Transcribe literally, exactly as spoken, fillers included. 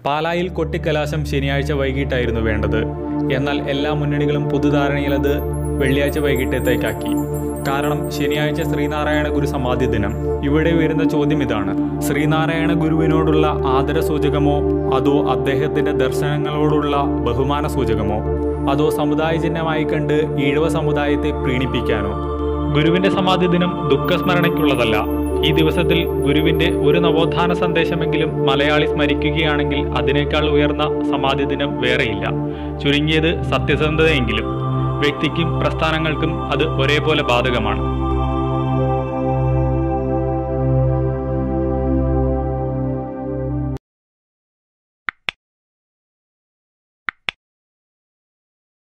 പാലായിൽ കൊട്ടിക്കലാശം ശനിയാഴ്ച വൈകിട്ടായിരുന്നു വേണ്ടത്. എന്നാൽ എല്ലാ മുന്നണികളും പൊതുധാരണയിൽ അത് വെള്ളിയാഴ്ച വൈകിട്ടത്തേക്കാക്കി. കാരണം ശനിയാഴ്ച ശ്രീനാരായണ ഗുരു സമാധി ദിനം. ഇവിടെ വരുന്ന ചോദ്യം ഇതാണ്: ശ്രീനാരായണ ഗുരുവിനോടുള്ള ആദര സൂചകമോ, അതോ അദ്ദേഹത്തിന്റെ ദർശനങ്ങളോടുള്ള ബഹുമാന സൂചകമോ, അതോ സമുദായ ചിഹ്നമായി കണ്ട് ഈഴവ സമുദായത്തെ പ്രീണിപ്പിക്കാനോ? ഗുരുവിന്റെ സമാധി ദിനം ദുഃഖസ്മരണയ്ക്കുള്ളതല്ല. ഈ ദിവസത്തിൽ ഗുരുവിന്റെ ഒരു നവോത്ഥാന സന്ദേശമെങ്കിലും മലയാളി സ്മരിക്കുകയാണെങ്കിൽ അതിനേക്കാൾ ഉയർന്ന സമാധി ദിനം വേറെയില്ല. ചുരുങ്ങിയത് സത്യസന്ധതയെങ്കിലും. വ്യക്തിക്കും പ്രസ്ഥാനങ്ങൾക്കും അത് ഒരേപോലെ ബാധകമാണ്.